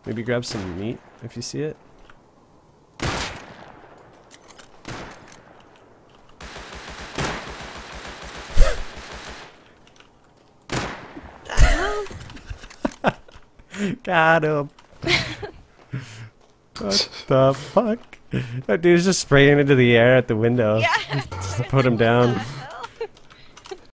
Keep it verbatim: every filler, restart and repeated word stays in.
Maybe grab some meat if you see it. Got him. What the fuck? That dude's just spraying into the air at the window. Yeah. Just to put him down.